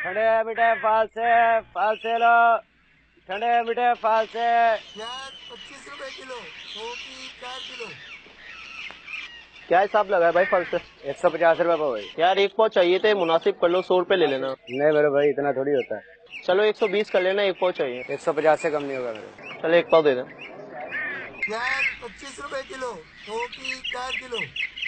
ٹھنڈے میٹھے فال سے لو، ٹھنڈے میٹھے فال سے۔ پیاز 25 روپے کلو، گوبھی 4 کلو۔ کیا حساب لگا ہے بھائی پھل سے؟ 150 روپے بھائی۔ یار ایک پاؤ چاہیے تھے، مناسب کر لو، 100 روپے لے لینا۔ نہیں میرے بھائی اتنا تھوڑی ہوتا ہے، چلو 120 کر لینا، ایک پاؤ چاہیے۔ 150 سے کم نہیں ہوگا میرے۔ چلو ایک پاؤ دے دیں۔ پیاز 25 روپے کلو، گوبھی 4 کلو۔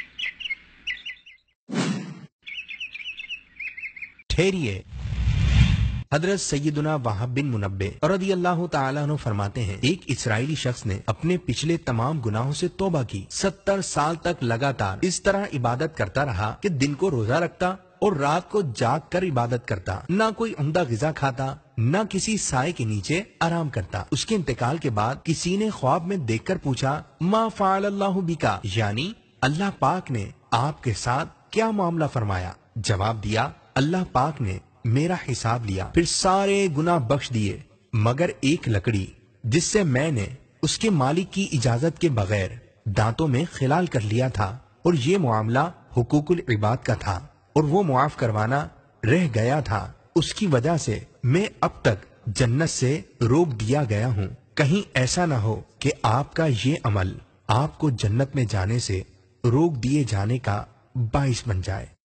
ٹھہریے، حضرت سیدنا وہب بن منبع رضی اللہ تعالیٰ عنہ فرماتے ہیں، ایک اسرائیلی شخص نے اپنے پچھلے تمام گناہوں سے توبہ کی، 70 سال تک لگاتار اس طرح عبادت کرتا رہا کہ دن کو روزہ رکھتا اور رات کو جاگ کر عبادت کرتا، نہ کوئی عمدہ غذا کھاتا، نہ کسی سائے کے نیچے آرام کرتا۔ اس کے انتقال کے بعد کسی نے خواب میں دیکھ کر پوچھا، ما فعل اللہ بکا، یعنی اللہ پاک نے آپ کے ساتھ کیا معاملہ فرمایا؟ جواب دیا، اللہ پاک نے میرا حساب لیا، پھر سارے گناہ بخش دیے مگر ایک لکڑی جس سے میں نے اس کے مالک کی اجازت کے بغیر دانتوں میں خلال کر لیا تھا، اور یہ معاملہ حقوق العباد کا تھا اور وہ معاف کروانا رہ گیا تھا، اس کی وجہ سے میں اب تک جنت سے روک دیا گیا ہوں، کہیں ایسا نہ ہو کہ آپ کا یہ عمل آپ کو جنت میں جانے سے روک دیے جانے کا باعث بن جائے۔